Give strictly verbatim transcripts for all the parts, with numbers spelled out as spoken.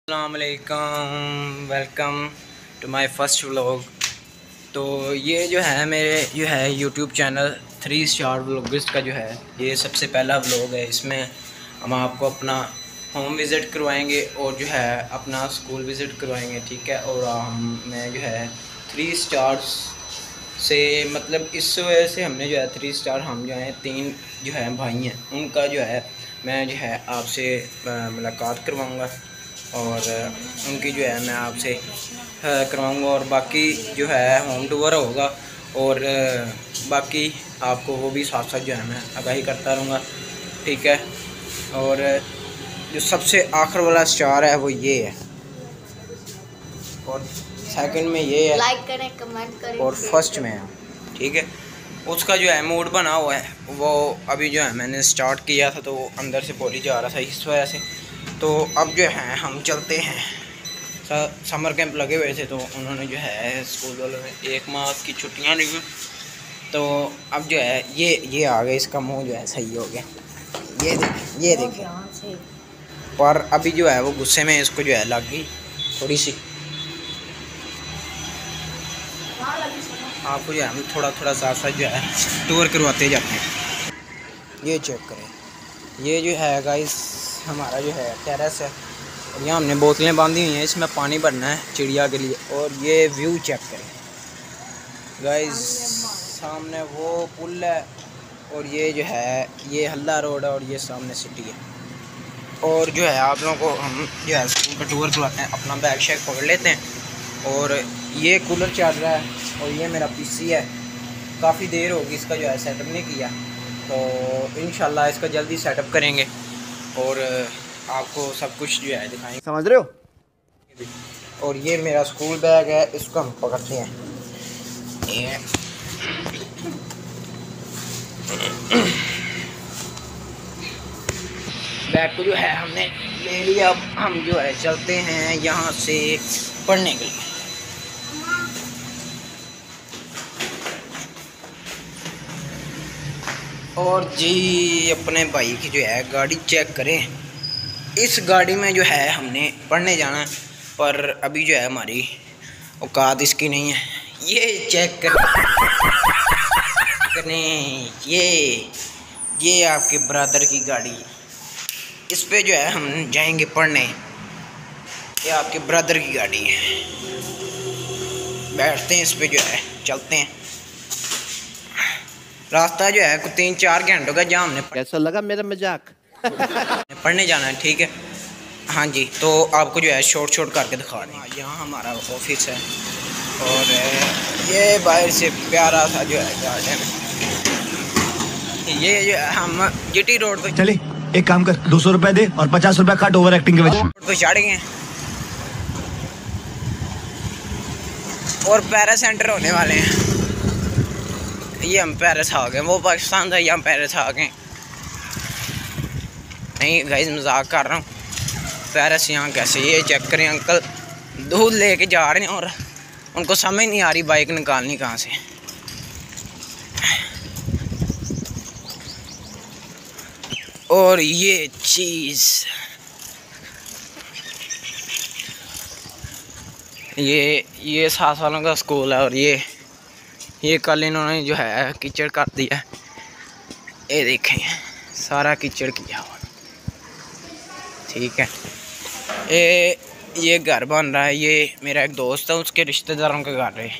अस्सलामुअलैकुम, welcome to my first vlog. तो ये जो है मेरे जो है YouTube channel three star vlogist का जो है ये सबसे पहला व्लॉग है। इसमें हम आपको अपना होम विज़िट करवाएंगे और जो है अपना स्कूल विज़िट करवाएंगे, ठीक है। और हम मैं जो है थ्री स्टार्स से मतलब इस वजह से हमने जो है थ्री स्टार हम जो है तीन जो है भाई हैं, उनका जो है मैं जो है आपसे मुलाकात करवाऊँगा और उनकी जो है मैं आपसे करवाऊँगा और बाकी जो है होम टूर होगा और बाकी आपको वो भी साथ साथ जो है मैं आगाही करता रहूँगा, ठीक है। और जो सबसे आखिर वाला स्टार है वो ये है और सेकंड में ये है, लाइक करें कमेंट करें और फर्स्ट में है, ठीक है। उसका जो है मूड बना हुआ है, वो अभी जो है मैंने स्टार्ट किया था तो वो अंदर से बोली जा रहा था इस वजह से। तो अब जो है हम चलते हैं, समर कैंप लगे हुए थे तो उन्होंने जो है स्कूल वालों ने एक माह की छुट्टियां ली, तो अब जो है ये ये आ गए, इसका मुंह जो है सही हो गया, ये देखें ये देखें। पर अभी जो है वो गुस्से में इसको जो है लग गई थोड़ी सी। आपको जो है हम थोड़ा थोड़ा साथ साथ जो है टूर करवाते जाते हैं। ये चेक करें, ये जो है गाइस हमारा जो है टेरेस है और यहाँ हमने बोतलें बांधी हुई हैं, इसमें पानी भरना है चिड़िया के लिए। और ये व्यू चेक करें गाइस, सामने वो पुल है और ये जो है ये हल्ला रोड है और ये सामने सिटी है। और जो है आप लोगों को हम जो है स्कूल का टूर करवाते हैं, अपना बैग शैग पकड़ लेते हैं। और ये कूलर चल रहा है और ये मेरा पीसी है, काफ़ी देर होगी इसका जो है सेटअप नहीं किया, तो इंशाल्लाह इसका जल्दी सेटअप करेंगे और आपको सब कुछ जो है दिखाएंगे, समझ रहे हो। और ये मेरा स्कूल बैग है, इसको हम पकड़ते हैं। ये बैग को जो है हमने ले लिया, अब हम जो है चलते हैं यहाँ से पढ़ने के लिए। और जी अपने भाई की जो है गाड़ी चेक करें, इस गाड़ी में जो है हमने पढ़ने जाना है, पर अभी जो है हमारी औकात इसकी नहीं है। ये चेक कर करें, ये ये आपके ब्रदर की गाड़ी, इस पे जो है हम जाएंगे पढ़ने। ये आपके ब्रदर की गाड़ी है, बैठते हैं इस पे जो है चलते हैं। रास्ता जो है तीन चार घंटों का जहाँ हमने कैसा लगा मेरा मजाक पढ़ने जाना है, ठीक है। हाँ जी, तो आपको जो है शॉर्ट शॉर्ट करके दिखा दें। यहाँ हमारा ऑफिस है और ये बाहर से प्यारा सा जो है गार्डन है। ये जो है हम जीटी रोड पे चले, एक काम कर, दो सौ रुपए दे और पचास रुपए काट ओवर एक्टिंग के वजह रोड पे चढ़ गए और पेरिस सेंटर होने वाले हैं। ये हम पेरिस आ गए, वो पाकिस्तान था, यहाँ पेरिस आ गए। नहीं गाइस मजाक कर रहा हूँ, पेरिस यहाँ कैसे। ये चेक करें, अंकल दूध लेके जा रहे हैं और उनको समझ नहीं आ रही बाइक निकालनी कहाँ से। और ये चीज़ ये ये सात सालों का स्कूल है और ये ये कल इन्होंने जो है कीचड़ कर दिया, ये देखें सारा कीचड़ किया हुआ, ठीक है। ये ये घर बन रहा है, ये मेरा एक दोस्त है उसके रिश्तेदारों का घर है।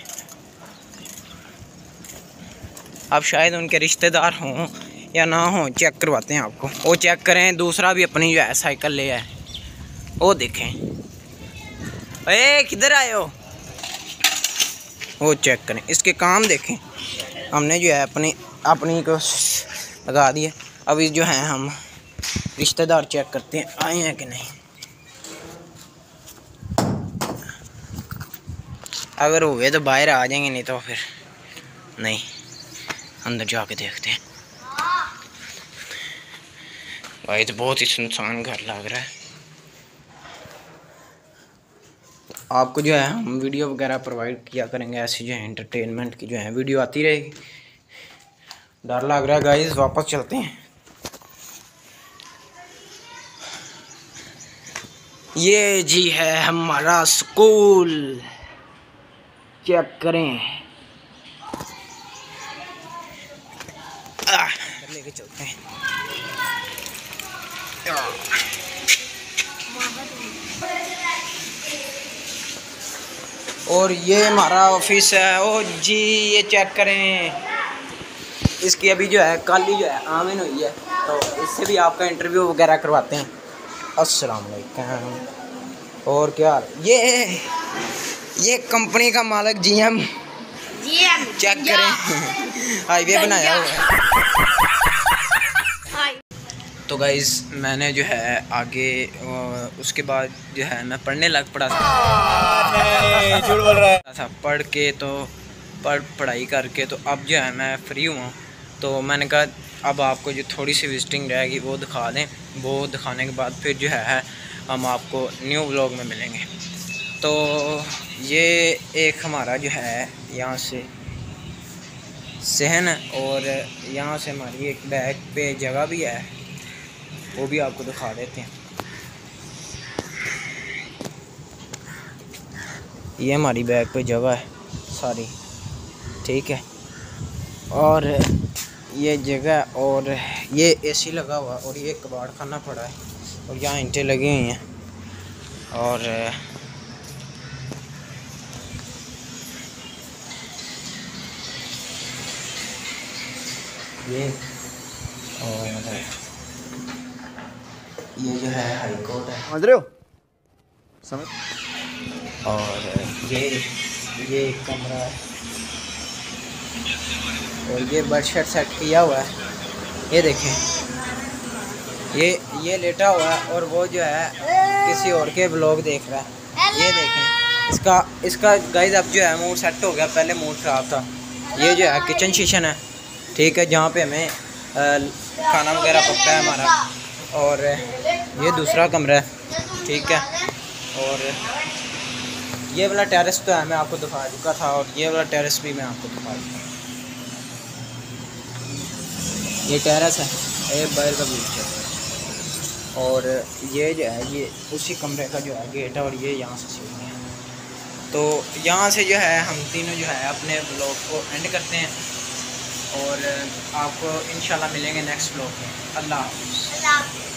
अब शायद उनके रिश्तेदार हों या ना हो, चेक करवाते हैं आपको। वो चेक करें, दूसरा भी अपनी जो है साइकिल ले आए, वो देखें। ए किधर आए हो, वो चेक करें, इसके काम देखें। हमने जो है अपनी अपनी को लगा दिया, अभी जो है हम रिश्तेदार चेक करते हैं आए हैं कि नहीं। अगर हुए तो बाहर आ जाएंगे, नहीं तो फिर नहीं, अंदर जाके देखते हैं। भाई तो बहुत ही सुनसान घर लग रहा है। आपको जो है हम वीडियो वगैरह प्रोवाइड किया करेंगे, ऐसी जो है एंटरटेनमेंट की जो है वीडियो आती रहेगी। डर लग रहा है गाइस, वापस चलते हैं। ये जी है हमारा स्कूल, चेक करें। लेके चलते हैं। और ये हमारा ऑफिस है। ओ जी ये चेक करें, इसकी अभी जो है कल ही जो है आमिन हुई है, तो इससे भी आपका इंटरव्यू वगैरह करवाते हैं। अस्सलाम वालेकुम। और क्या ये ये कंपनी का मालिक जी एम चेक करें हाईवे बनाया हुआ है। तो गाइस मैंने जो है आगे उसके बाद जो है मैं पढ़ने लग पड़ा था। झूठ बोल रहा था। पढ़ के तो पढ़ पढ़ाई करके तो अब जो है मैं फ्री हुआ, तो मैंने कहा अब आपको जो थोड़ी सी विजिटिंग रहेगी वो दिखा दें। वो दिखाने के बाद फिर जो है हम आपको न्यू व्लॉग में मिलेंगे। तो ये एक हमारा जो है यहाँ से सहन, और यहाँ से हमारी एक बैग पे जगह भी है, वो भी आपको दिखा देते हैं। ये हमारी बैग पे जगह है सारी, ठीक है। और ये जगह, और ये एसी लगा हुआ, और ये कबाड़ खाना पड़ा है, और यहाँ ईंटें लगी हुई हैं। और ये और ये जो है हाई कोर्ट है, समझ रहे हो? समझ। और ये ये एक कमरा है, और ये बेड शीट सेट किया हुआ है। ये देखें, ये ये लेटा हुआ है, और वो जो है किसी और के ब्लॉग देख रहा है। ये देखें इसका इसका गाइस अब जो है मूड सेट हो गया, पहले मूड ख़राब था। ये जो है किचन शिशन है, ठीक है, जहाँ पे हमें आ, खाना वगैरह पकता है हमारा। और ये दूसरा कमरा है, ठीक है। और ये वाला टेरेस तो है मैं आपको दिखा चुका था, और ये वाला टेरेस भी मैं आपको दिखा चुका। ये टेरेस है, ये बाहर का व्यू है। और ये जो है ये उसी कमरे का जो है गेट है, और ये यहाँ से सीढ़ी है। तो यहाँ से जो है हम तीनों जो है अपने ब्लॉग को एंड करते हैं, और आपको इंशाल्लाह मिलेंगे नेक्स्ट ब्लॉग में। अल्लाह हाफ़िज़।